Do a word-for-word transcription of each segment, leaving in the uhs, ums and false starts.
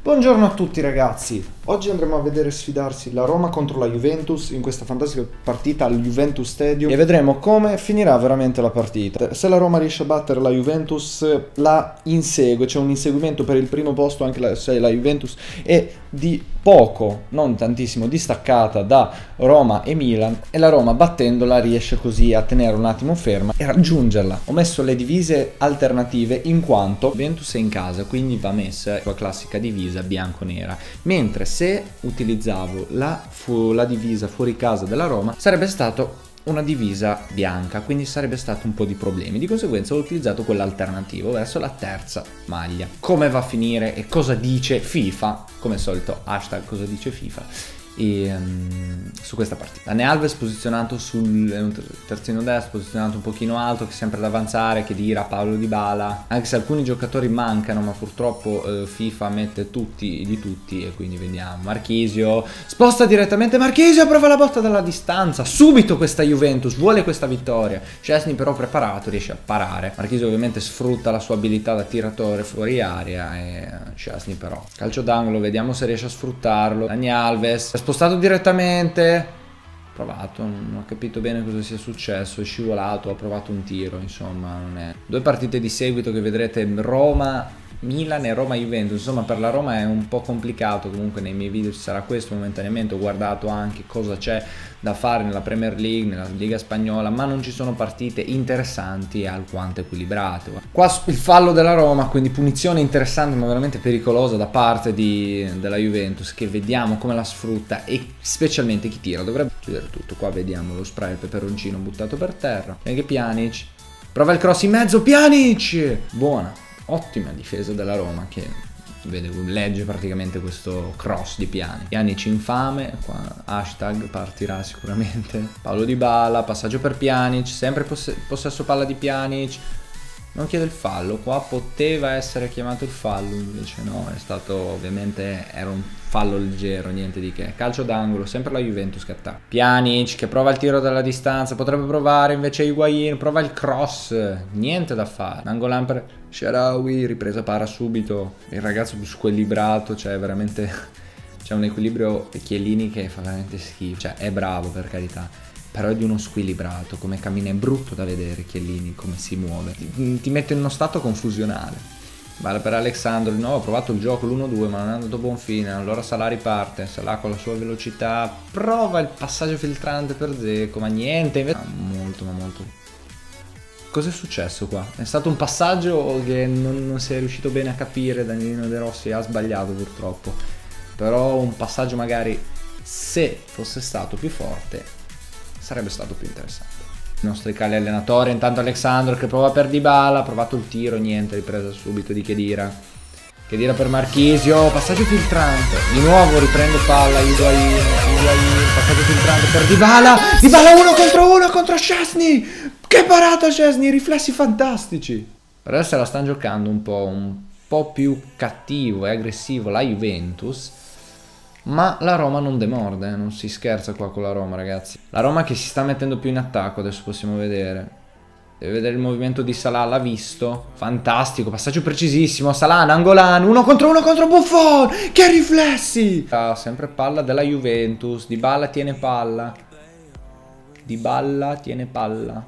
Buongiorno a tutti ragazzi, oggi andremo a vedere sfidarsi la Roma contro la Juventus in questa fantastica partita al Juventus Stadium e vedremo come finirà veramente la partita. Se la Roma riesce a battere la Juventus la insegue, c'è un inseguimento per il primo posto anche se la Juventus è di poco, non tantissimo, distaccata da Roma e Milan e la Roma battendola riesce così a tenere un attimo ferma e raggiungerla. Ho messo le divise alternative in quanto Juventus è in casa, quindi va messa la classica divisa bianco-nera, mentre se utilizzavo la, la divisa fuori casa della Roma sarebbe stato una divisa bianca, quindi sarebbe stato un po' di problemi. Di conseguenza ho utilizzato quell'alternativo verso la terza maglia. Come va a finire e cosa dice FIFA, come al solito hashtag cosa dice FIFA, e, um, su questa partita. Dani Alves posizionato sul terzino destro, posizionato un pochino alto, che è sempre ad avanzare, che dira Paulo Dybala, anche se alcuni giocatori mancano, ma purtroppo uh, FIFA mette tutti di tutti e quindi vediamo. Marchisio sposta direttamente, Marchisio prova la botta dalla distanza, subito questa Juventus vuole questa vittoria. Szczesny però preparato riesce a parare, Marchisio ovviamente sfrutta la sua abilità da tiratore fuori area e Szczesny però calcio d'angolo, vediamo se riesce a sfruttarlo. Dani Alves spostato direttamente, provato, non ho capito bene cosa sia successo, è scivolato, ha provato un tiro, insomma non è. Due partite di seguito che vedrete, Roma Milan e Roma Juventus, insomma per la Roma è un po' complicato, comunque nei miei video ci sarà questo momentaneamente. Ho guardato anche cosa c'è da fare nella Premier League, nella Liga Spagnola, ma non ci sono partite interessanti e alquanto equilibrate. Qua il fallo della Roma, quindi punizione interessante ma veramente pericolosa da parte di, della Juventus, che vediamo come la sfrutta e specialmente chi tira. Dovrebbe chiudere tutto, qua vediamo lo spray, il peperoncino buttato per terra, e anche Pjanic, prova il cross in mezzo, Pjanic! Buona! Ottima difesa della Roma che vede, legge praticamente questo cross di Pjanic. Pjanic infame, qua hashtag partirà sicuramente. Paulo Dybala, passaggio per Pjanic, sempre poss possesso palla di Pjanic. Non chiede il fallo, qua poteva essere chiamato il fallo, invece no, è stato ovviamente, era un fallo leggero, niente di che. Calcio d'angolo, sempre la Juventus che attacca. Pjanic che prova il tiro dalla distanza, potrebbe provare invece Higuain, prova il cross, niente da fare. Nangolan per Shaarawy, ripresa para subito, il ragazzo più squilibrato, cioè veramente c'è un equilibrio Chiellini che fa veramente schifo, cioè è bravo per carità, però è di uno squilibrato, come cammina, è brutto da vedere Chiellini, come si muove, ti, ti mette in uno stato confusionale. Vale per Alexandro, di nuovo ha provato il gioco l'uno due ma non è andato a buon fine, allora Salah riparte, Salah con la sua velocità, prova il passaggio filtrante per Dzeko, ma niente, invece... Ah, molto ma molto... Cos'è successo qua? È stato un passaggio che non, non si è riuscito bene a capire, Danielino De Rossi ha sbagliato purtroppo, però un passaggio magari, se fosse stato più forte, sarebbe stato più interessante. I nostri cali allenatori, intanto Alexandro che prova per Dybala, ha provato il tiro, niente, ripresa subito di Khedira. Khedira per Marchisio, passaggio filtrante, di nuovo riprende palla Higuain, Higuain, passaggio filtrante per Dybala, Dybala uno contro uno contro Szczesny, che parata Szczesny, riflessi fantastici. Per adesso la stanno giocando un po', un po' più cattivo e aggressivo la Juventus, ma la Roma non demorde, non si scherza qua con la Roma ragazzi. La Roma che si sta mettendo più in attacco, adesso possiamo vedere. Deve vedere il movimento di Salah, l'ha visto. Fantastico, passaggio precisissimo. Salah, Nangolan, uno contro uno contro Buffon. Che riflessi! Ah, sempre palla della Juventus. Dybala tiene palla. Dybala tiene palla.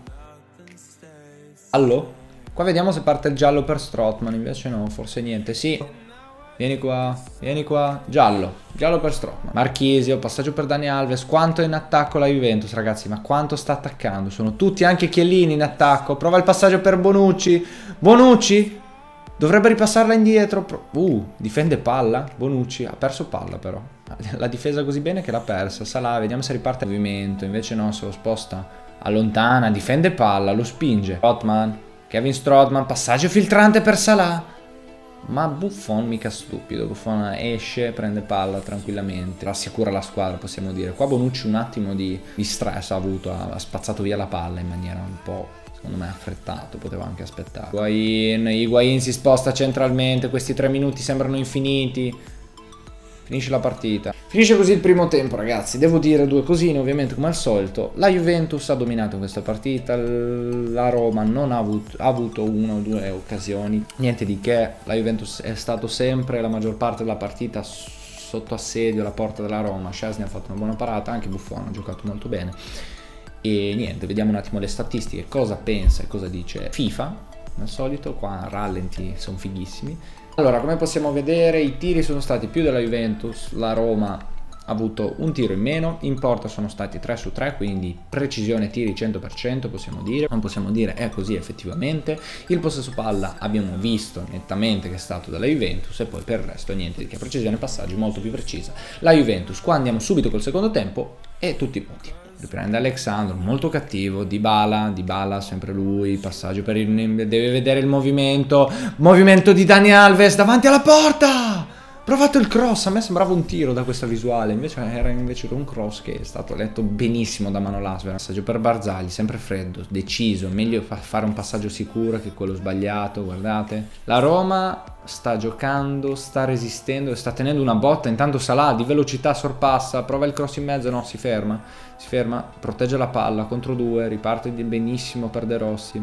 Giallo? Qua vediamo se parte il giallo per Strootman, invece no, forse niente. Sì. Vieni qua, vieni qua, giallo, giallo per Strootman. Marchisio, passaggio per Dani Alves, quanto è in attacco la Juventus ragazzi, ma quanto sta attaccando, sono tutti anche Chiellini in attacco, prova il passaggio per Bonucci, Bonucci, dovrebbe ripassarla indietro, uh, difende palla, Bonucci, ha perso palla però, la difesa così bene che l'ha persa, Salah, vediamo se riparte il movimento, invece no, se lo sposta, allontana, difende palla, lo spinge, Strootman, Kevin Strootman, passaggio filtrante per Salah. Ma Buffon mica stupido, Buffon esce, prende palla tranquillamente, rassicura la squadra possiamo dire. Qua Bonucci un attimo di, di stress ha avuto, ha, ha spazzato via la palla in maniera un po', secondo me, affrettato, poteva anche aspettare. Higuain, Higuain si sposta centralmente, questi tre minuti sembrano infiniti. Finisce la partita. Finisce così il primo tempo, ragazzi. Devo dire due cosine, ovviamente, come al solito. La Juventus ha dominato questa partita. La Roma non ha avuto, ha avuto una o due occasioni. Niente di che. La Juventus è stato sempre la maggior parte della partita sotto assedio alla porta della Roma. Szczęsny ha fatto una buona parata, anche Buffon ha giocato molto bene. E niente, vediamo un attimo le statistiche. Cosa pensa e cosa dice FIFA. Al solito, qua rallenti sono fighissimi. Allora, come possiamo vedere, i tiri sono stati più della Juventus, la Roma ha avuto un tiro in meno, in porta sono stati tre su tre, quindi precisione tiri cento per cento possiamo dire, non possiamo dire è così effettivamente. Il possesso palla abbiamo visto nettamente che è stato della Juventus e poi per il resto niente di che, precisione passaggi molto più precisa. La Juventus, qua andiamo subito col secondo tempo e tutti i punti. Riprende Alexandro, molto cattivo, Dybala, Dybala sempre lui, passaggio per il... deve vedere il movimento, movimento di Dani Alves davanti alla porta! Provato il cross, a me sembrava un tiro da questa visuale, invece era invece un cross che è stato letto benissimo da Manolas. Passaggio per Barzagli, sempre freddo, deciso, meglio fa fare un passaggio sicuro che quello sbagliato, guardate. La Roma sta giocando, sta resistendo e sta tenendo una botta, intanto Salah di velocità sorpassa, prova il cross in mezzo, no, si ferma, si ferma, protegge la palla, contro due, riparte benissimo per De Rossi.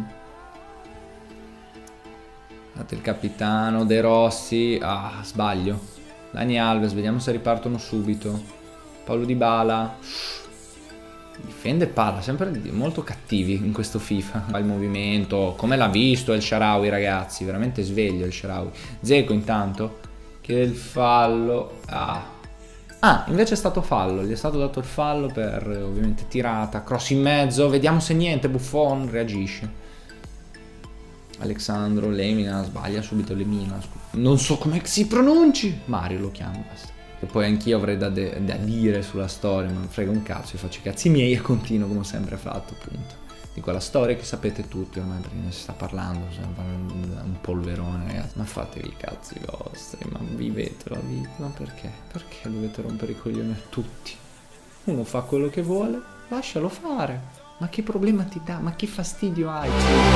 Guardate il capitano, De Rossi, ah, sbaglio. Dani Alves, vediamo se ripartono subito. Paulo Dybala. Difende palla, sempre molto cattivi in questo FIFA. Fa il movimento, come l'ha visto El Shaarawy, ragazzi, veramente sveglio El Shaarawy. Dzeko intanto, chiede il fallo. Ah. ah, invece è stato fallo, gli è stato dato il fallo per ovviamente tirata, cross in mezzo, vediamo se niente, Buffon reagisce. Alexandro Lemina sbaglia subito Lemina, non so come si pronunci, Mario lo chiamo, basta. E poi anch'io avrei da, da dire sulla storia, ma non frega un cazzo, io faccio i cazzi miei e continuo come ho sempre fatto, appunto. Di quella storia che sapete tutti ormai, perché ne si sta parlando, sembra un polverone, ragazzi. Ma fatevi i cazzi vostri, ma vivete la vita, ma perché? Perché dovete rompere i coglioni a tutti? Uno fa quello che vuole, lascialo fare. Ma che problema ti dà? Ma che fastidio hai?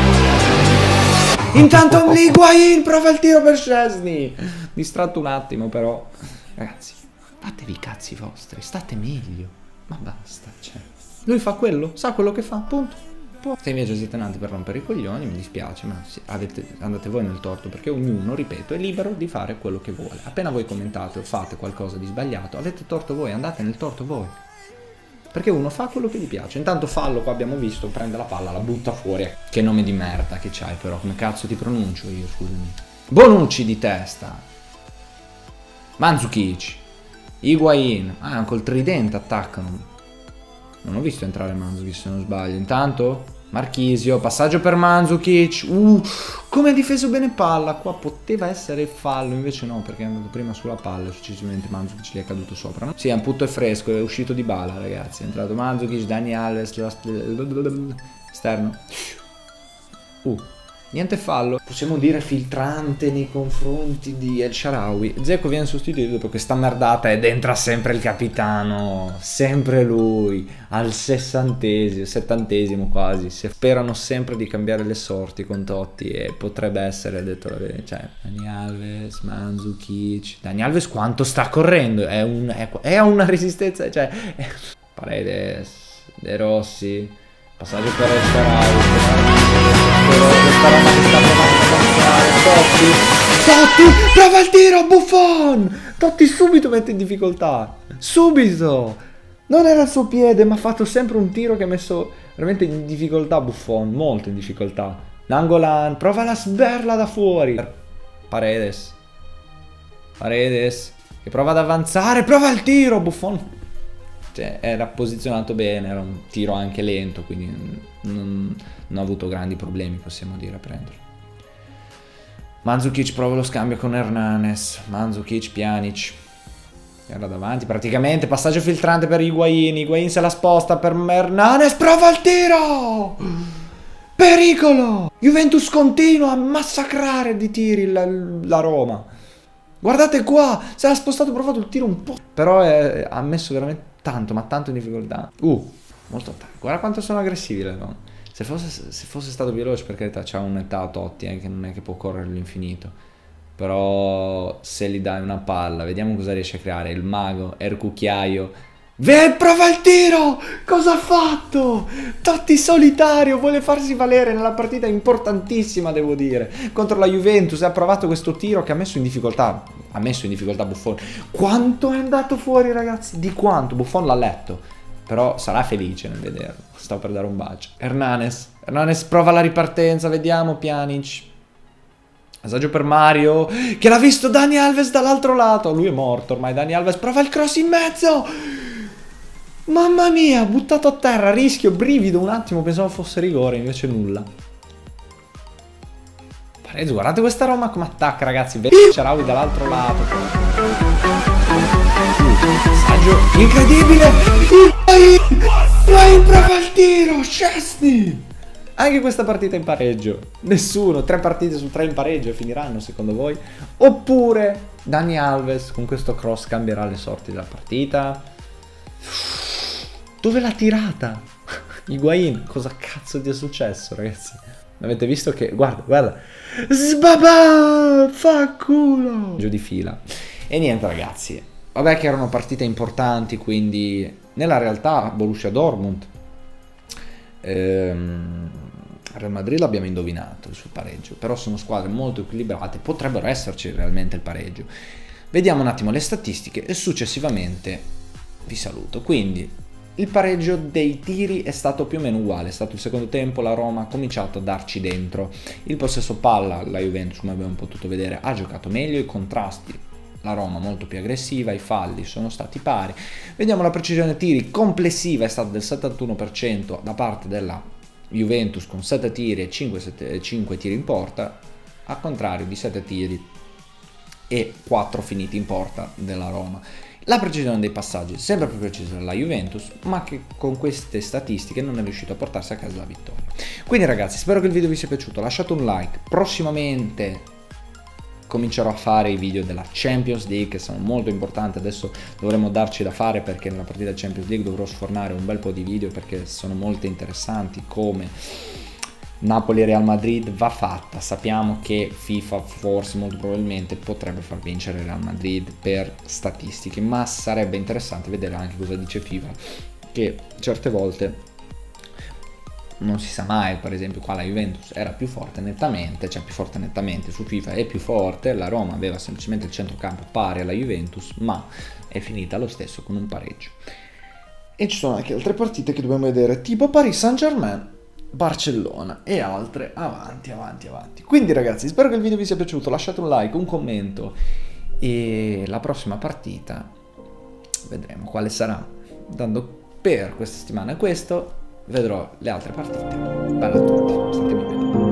Intanto Higuaín prova il tiro per Szczęsny. Distratto un attimo però. Ragazzi, fatevi i cazzi vostri, state meglio. Ma basta, cioè. Lui fa quello, sa quello che fa, punto. Se invece siete nati per rompere i coglioni, mi dispiace, ma avete, andate voi nel torto, perché ognuno, ripeto, è libero di fare quello che vuole. Appena voi commentate o fate qualcosa di sbagliato, avete torto voi, andate nel torto voi. Perché uno fa quello che gli piace. Intanto fallo, qua abbiamo visto, prende la palla, la butta fuori. Che nome di merda che c'hai però, come cazzo ti pronuncio io, scusami. Bonucci di testa. Mandzukic. Higuaín. Ah, col tridente attaccano. Non ho visto entrare Mandzukic se non sbaglio. Intanto Marchisio, passaggio per Mandzukic. Uh, come ha difeso bene palla. Qua poteva essere fallo, invece no, perché è andato prima sulla palla e successivamente Mandzukic gli è caduto sopra, no? Sì, è un punto è fresco, è uscito Dybala, ragazzi. È entrato Mandzukic, Dani Alves, esterno. Uh, niente fallo. Possiamo dire filtrante nei confronti di El Shaarawy. Dzeko viene sostituito dopo questa merdata ed entra sempre il capitano. Sempre lui. Al sessantesimo, settantesimo quasi. Si sperano sempre di cambiare le sorti con Totti e potrebbe essere, detto la verità. Cioè, Dani Alves, Mandzukic. Dani Alves quanto sta correndo? È, un, è, è una resistenza. Cioè, è... Paredes, De Rossi. Passaggio per El Shaarawy. Totti, Totti, prova il tiro, Buffon! Totti subito mette in difficoltà, subito! Non era il suo piede, ma ha fatto sempre un tiro che ha messo veramente in difficoltà Buffon, molto in difficoltà. Nangolan, prova la sberla da fuori. Paredes, Paredes, che prova ad avanzare, prova il tiro, Buffon. Cioè, era posizionato bene, era un tiro anche lento, quindi non, non ha avuto grandi problemi, possiamo dire, a prenderlo. Mandzukic prova lo scambio con Hernanes. Mandzukic, Pjanic. Era davanti praticamente. Passaggio filtrante per Higuaín. Higuaín se la sposta per Hernanes. Prova il tiro! Pericolo! Juventus continua a massacrare di tiri la, la Roma. Guardate qua. Se l'ha spostato, provato il tiro un po'. Però è, ha messo veramente tanto, ma tanto in difficoltà. Uh, molto attacco. Guarda quanto sono aggressivi le Roma. Se fosse, se fosse stato veloce, per carità, c'ha un'età Totti, eh, che non è che può correre all'infinito. Però se gli dai una palla, vediamo cosa riesce a creare. Il mago, Er Cucchiaio. Ve, prova il tiro! Cosa ha fatto? Totti solitario, vuole farsi valere nella partita importantissima, devo dire. Contro la Juventus ha provato questo tiro che ha messo in difficoltà. Ha messo in difficoltà Buffon. Quanto è andato fuori, ragazzi? Di quanto? Buffon l'ha letto. Però sarà felice nel vederlo. Stavo per dare un bacio. Hernanes. Hernanes prova la ripartenza, vediamo. Pjanic. Assaggio per Mario, che l'ha visto Dani Alves dall'altro lato. Lui è morto ormai, Dani Alves prova il cross in mezzo. Mamma mia, buttato a terra, rischio, brivido un attimo, pensavo fosse rigore, invece nulla. Pareggio, guardate questa Roma come attacca, ragazzi. Sharawi dall'altro lato. Assaggio incredibile. Vai, prova il tiro, Szczesny. Anche questa partita in pareggio. Nessuno, tre partite su tre in pareggio finiranno secondo voi? Oppure Dani Alves con questo cross cambierà le sorti della partita? Dove l'ha tirata? Higuain, cosa cazzo ti è successo, ragazzi? Avete visto che... Guarda, guarda. Sbabà! Fa culo! Giù di fila. E niente, ragazzi. Vabbè che erano partite importanti, quindi... Nella realtà, Borussia Dortmund... Ehm... Real Madrid l'abbiamo indovinato sul pareggio, però sono squadre molto equilibrate, potrebbero esserci realmente il pareggio. Vediamo un attimo le statistiche e successivamente vi saluto. Quindi il pareggio dei tiri è stato più o meno uguale, è stato il secondo tempo, la Roma ha cominciato a darci dentro. Il possesso palla, la Juventus, come abbiamo potuto vedere, ha giocato meglio, i contrasti, la Roma molto più aggressiva, i falli sono stati pari. Vediamo la precisione tiri complessiva, è stata del settantuno per cento da parte della Juventus con sette tiri e cinque, sette, cinque tiri in porta, al contrario di sette tiri e quattro finiti in porta della Roma. La precisione dei passaggi sempre più precisa della Juventus, ma che con queste statistiche non è riuscito a portarsi a casa la vittoria. Quindi ragazzi, spero che il video vi sia piaciuto, lasciate un like. Prossimamente comincerò a fare i video della Champions League, che sono molto importanti. Adesso dovremo darci da fare, perché nella partita Champions League dovrò sfornare un bel po' di video, perché sono molto interessanti, come Napoli-Real Madrid va fatta. Sappiamo che FIFA forse molto probabilmente potrebbe far vincere Real Madrid per statistiche, ma sarebbe interessante vedere anche cosa dice FIFA, che certe volte non si sa mai. Per esempio qua la Juventus era più forte nettamente, cioè più forte nettamente su FIFA è più forte, la Roma aveva semplicemente il centrocampo pari alla Juventus, ma è finita lo stesso con un pareggio. E ci sono anche altre partite che dobbiamo vedere, tipo Paris Saint-Germain, Barcellona e altre avanti, avanti, avanti. Quindi ragazzi, spero che il video vi sia piaciuto, lasciate un like, un commento, e la prossima partita vedremo quale sarà. Dando per questa settimana è questo, vedrò le altre partite. Bella a tutti, statemi bene.